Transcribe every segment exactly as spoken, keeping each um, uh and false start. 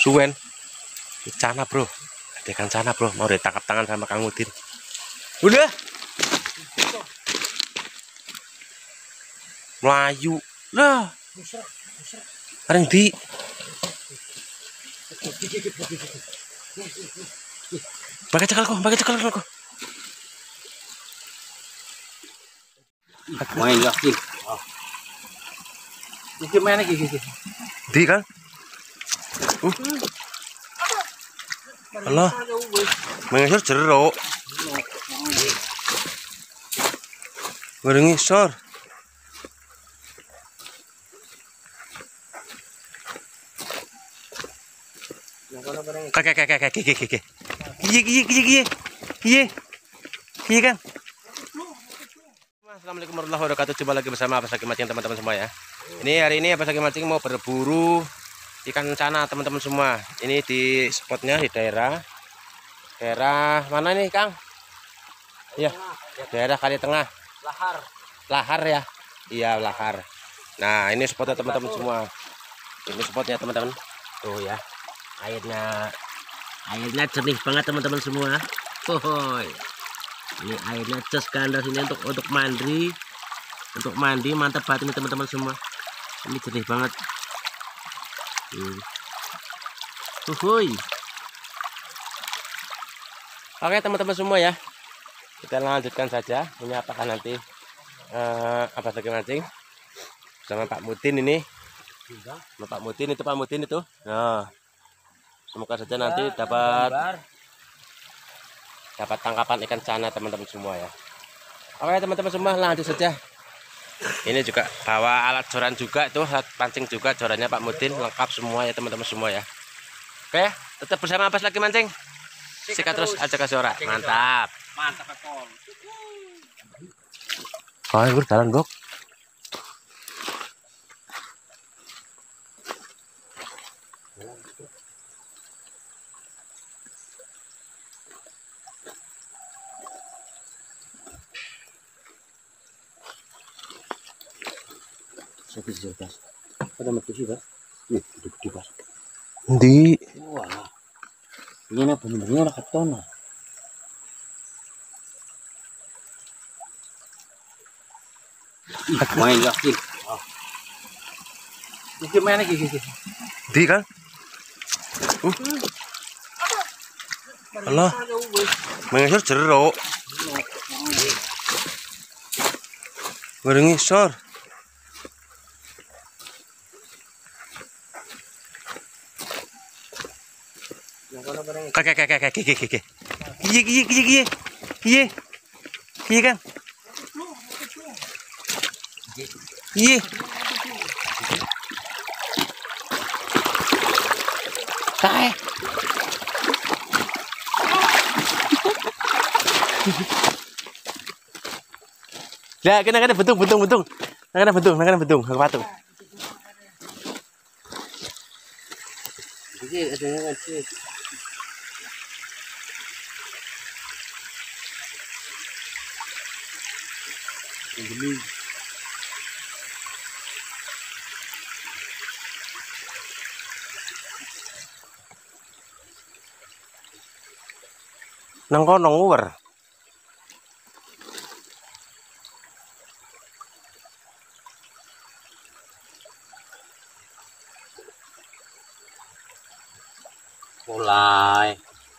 Suwen. Cana bro. Ada ikan cana bro. Mau ditangkap tangan sama Kang Udin. Udah. Melayu. Lah. Areng di. Pakai cekal kok, pakai cekal kok. Main yakin. Ini mana gigi? Di kan? Uh. Allah. Mengisor jeruk. Mengisor. Kakek kakek kakek kakek kakek. Iya iya iya iya. Iya. Iya kan? Assalamualaikum warahmatullahi wabarakatuh. Coba lagi bersama Abas Lagi Mancing teman-teman semua ya. Ini hari ini Abas Lagi Mancing mau berburu ikan cana teman-teman semua. Ini di spotnya di daerah daerah mana nih Kang? Iya, daerah Kali Tengah. Lahar. Lahar ya. Iya lahar. Nah ini spotnya teman-teman semua. Ini spotnya teman-teman. Tuh ya. Airnya airnya jernih banget teman-teman semua. Hohoi. Ini airnya jos kandas ini untuk untuk mandi, untuk mandi mantap banget ini teman-teman semua. Ini jernih banget. Hmm. Hohoi. Oke teman-teman semua ya, kita lanjutkan saja. Ini apakah nanti uh, apa lagi mancing sama Pak Mutin ini? Sama Pak Mutin itu Pak Mutin itu. Nah. Semoga saja nanti dapat dapat tangkapan ikan cana teman-teman semua ya. Oke teman-teman semua lanjut saja. Ini juga bawa alat joran juga tuh, alat pancing juga jorannya Pak Mutin lengkap semua ya teman-teman semua ya. Oke, tetap bersama Abas Lagi Mancing. Sikat terus aja ke suara. Mantap. Mantap betul. Oh, ini jalan gok. Sakit sih Bas. Ada mati sih Bas. Nih, gede-gede Bas. Di. Wah. Ini bener-bener ora ketona. Main yakin. Ini mana gigi? Di kan? Uh. Allah. Mengisor jeruk. Mengisor. Kakek kakek kakek kakek kakek. Iya iya iya iya. Iya. Iya kan? Iya. Kae. Lah kena kena bentung bentung bentung. Kena bentung, kena bentung, aku patung. Jadi ada yang ngasih. Ini nang kono nguwer. mulai.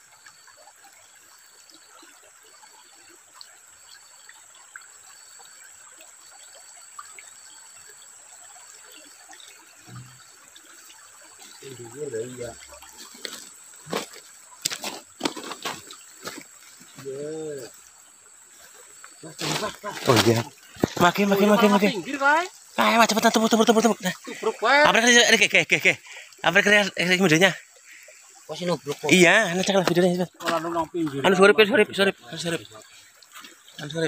Iya. Oh iya. Makin makin makin makin. Ayo cepetan tepuk tepuk tepuk tepuk. Apa kali ini ke ke ke. Apa kali ini videonya? Masih nubruk kok. Iya, anu cekal videonya. Anu sorry sorry sorry sorry. Anu sorry.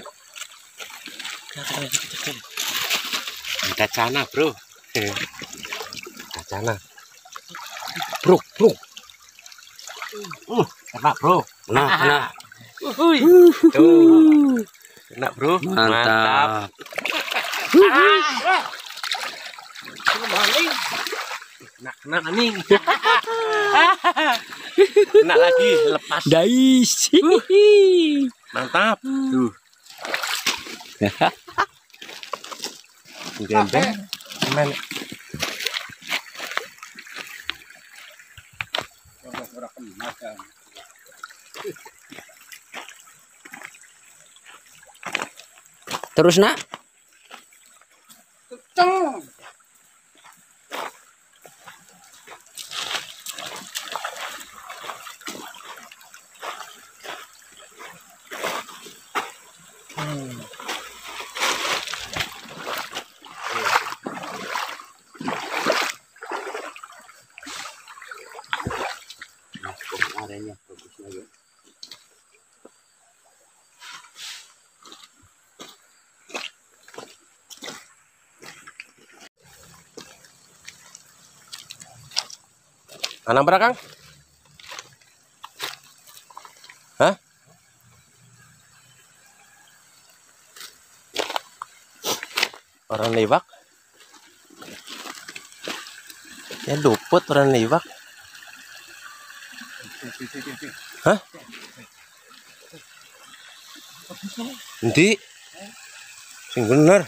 Ada cana, Bro. Ada cana. Bro, bro. Uh, enak, Bro. Nah, nah. Uhuy. Tuh. Enak, Bro. Mantap. Nak nak ning. Kena lagi, lepas. Dais. Mantap. Tuh. Gembel. Men. Terus nak. Areanya bagus lagi. Anak berapa, Kang? Hah? Orang lewak? Ya luput orang lewak. Hah? Nanti sing bener.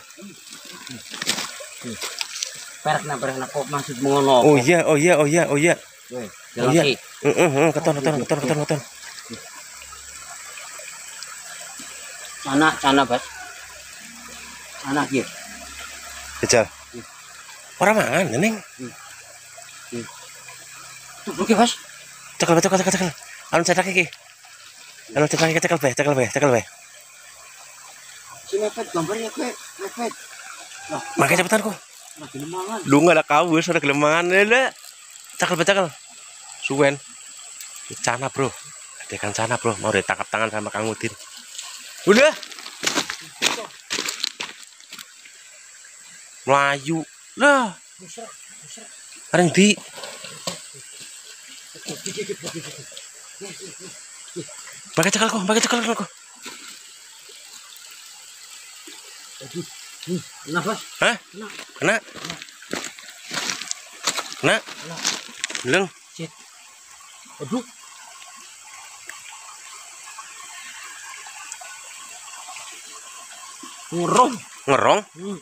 Perak na perak na kok maksud mengono. Oh iya, oh iya, oh iya, oh iya. Oh iya. Heeh. Heeh, heeh, keton, keton, keton, keton, keton. Sana, sana, Bas. Sana iki. Kecil. Orang mangan, Neng. Tuh, oke, Bas. Cekel, cekel, cekel, cekel. Anu cetak iki. Anu cetak iki cekel be, cekel be, cekel be. Si mepet gambarnya kowe, mepet. Lah, Makanya cepetan kok. lagi lemangan. Lu nggak ada kaus, ada kelemahan lele. Cekel be, cekel. Suwen. Cana, Bro. Ada ikan cana, Bro. Mau ditangkap tangan sama Kang Udin. Udah. Melayu. Lah. Areng di. Pakai cekal kok, pakai cekal kok. Nah, Bas. Hah? Kena? Kena? Belum? Shit. Aduh. Ngurung. Ngerong? Hmm.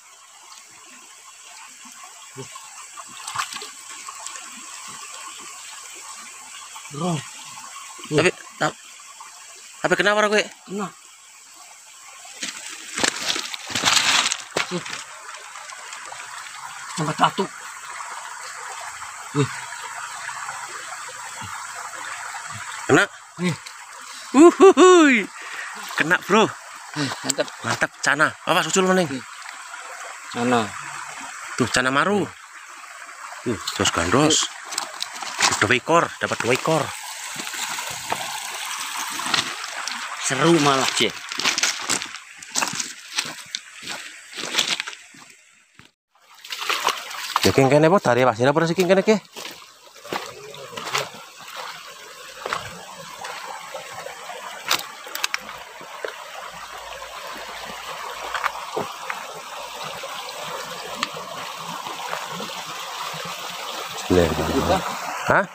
Ngurung. Tapi, tapi, tapi kenapa gue? Nah. Shit. Tambah satu. Wih. Kena? Nih. Uhuhuy. Kena, Bro. Nih, mantap. Mantap, cana. Awas ucul maning. Sana. Tuh, cana maru. Tuh, terus gandos. Dua ekor, dapat dua ekor. Seru malah, Cek. Ya keng kene po tari pasir apa sih keng kene ke? Hah?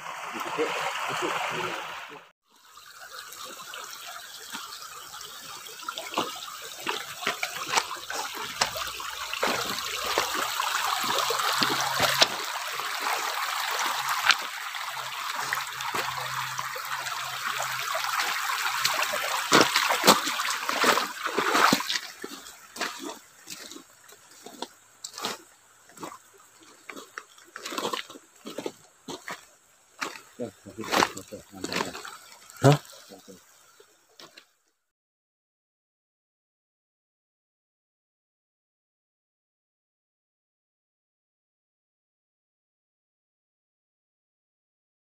Hah?